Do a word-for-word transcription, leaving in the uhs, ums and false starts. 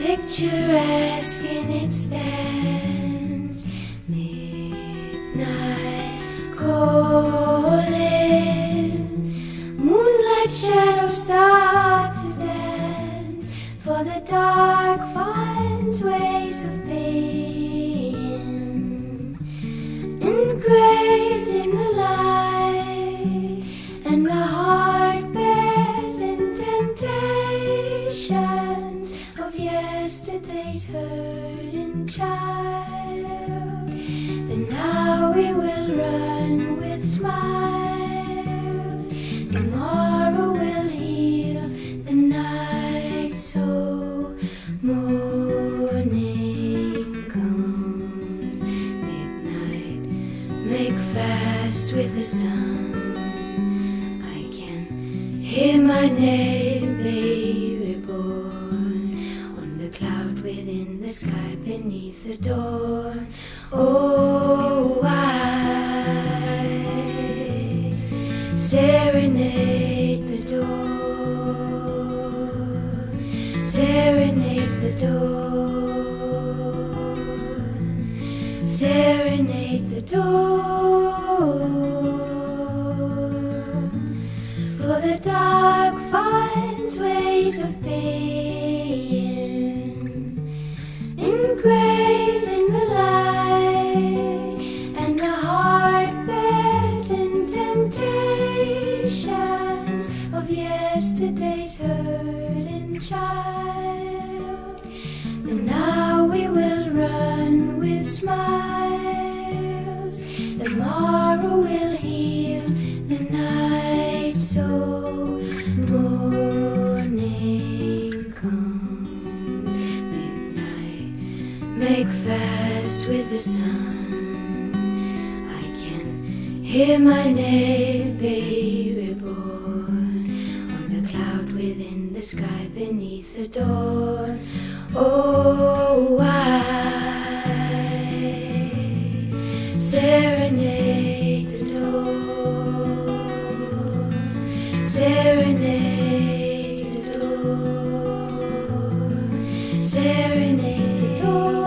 Picturesque in its stands, midnight calling, moonlight shadows start to dance, for the dark finds ways of being, engraved in the light, and the heart bears indentations of yesterday's hurting child. Then now we will run with smiles, tomorrow will heal the night, so morning comes, midnight, make fast with the sun. I can hear my name, baby born, on the cloud within the sky beneath the dawn. Oh, I serenade the dawn, serenade the dawn, serenade the dawn, for the dark finds ways of being, engraved in the light, and the heart bears indentations of yesterday's hurting child. And now we will run with smiles, tomorrow will heal the night, so morning comes, midnight, make fast with the sun. I can hear my name, baby born, on the cloud within the sky beneath the dawn. Oh, I serenade the dawn, serenade the dawn, serenade the dawn.